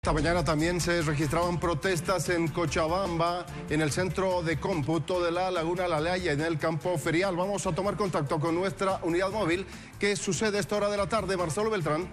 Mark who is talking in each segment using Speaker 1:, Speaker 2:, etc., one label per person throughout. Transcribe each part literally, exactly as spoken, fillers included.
Speaker 1: Esta mañana también se registraban protestas en Cochabamba, en el centro de cómputo de la Laguna La Laya, en el campo ferial. Vamos a tomar contacto con nuestra unidad móvil. ¿Qué sucede a esta hora de la tarde? Marcelo Beltrán.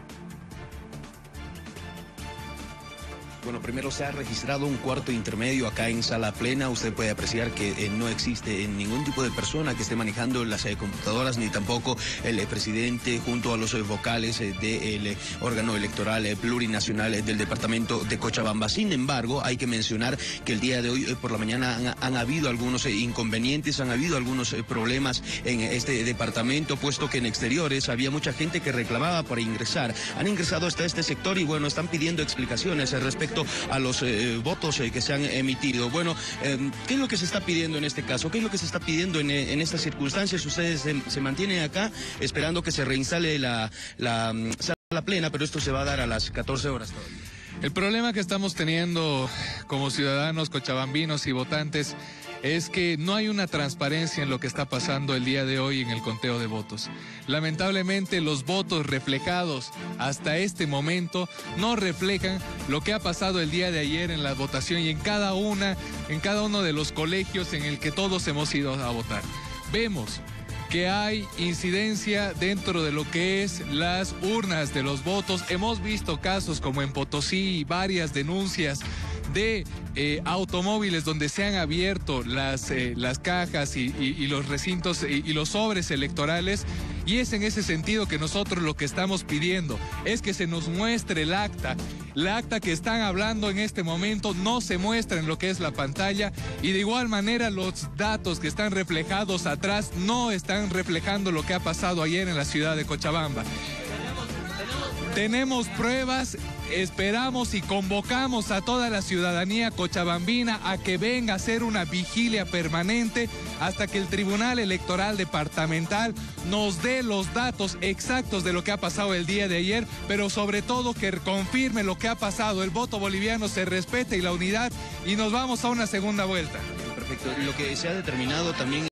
Speaker 2: Bueno, primero se ha registrado un cuarto intermedio acá en Sala Plena. Usted puede apreciar que eh, no existe ningún tipo de persona que esté manejando las eh, computadoras, ni tampoco el eh, presidente junto a los eh, vocales eh, del eh, órgano electoral eh, plurinacional eh, del departamento de Cochabamba. Sin embargo, hay que mencionar que el día de hoy eh, por la mañana han, han habido algunos eh, inconvenientes, han habido algunos eh, problemas en este departamento, puesto que en exteriores había mucha gente que reclamaba para ingresar. Han ingresado hasta este sector y bueno, están pidiendo explicaciones al respecto a los eh, votos eh, que se han emitido. Bueno, eh, ¿qué es lo que se está pidiendo en este caso? ¿Qué es lo que se está pidiendo en, en estas circunstancias? Ustedes se, se mantienen acá esperando que se reinstale la, la Sala Plena, pero esto se va a dar a las catorce horas todavía.
Speaker 3: El problema que estamos teniendo como ciudadanos cochabambinos y votantes es que no hay una transparencia en lo que está pasando el día de hoy en el conteo de votos. Lamentablemente los votos reflejados hasta este momento no reflejan lo que ha pasado el día de ayer en la votación y en cada una, en cada uno de los colegios en el que todos hemos ido a votar. Vemos que hay incidencia dentro de lo que es las urnas de los votos. Hemos visto casos como en Potosí, varias denuncias de eh, automóviles donde se han abierto las, eh, las cajas y, y, y los recintos y, y los sobres electorales, y es en ese sentido que nosotros lo que estamos pidiendo es que se nos muestre el acta. La acta que están hablando en este momento no se muestra en lo que es la pantalla, y de igual manera los datos que están reflejados atrás no están reflejando lo que ha pasado ayer en la ciudad de Cochabamba. Tenemos pruebas, esperamos y convocamos a toda la ciudadanía cochabambina a que venga a hacer una vigilia permanente hasta que el Tribunal Electoral Departamental nos dé los datos exactos de lo que ha pasado el día de ayer, pero sobre todo que confirme lo que ha pasado, el voto boliviano se respete y la unidad, y nos vamos a una segunda vuelta.
Speaker 2: Perfecto. Lo que se ha determinado también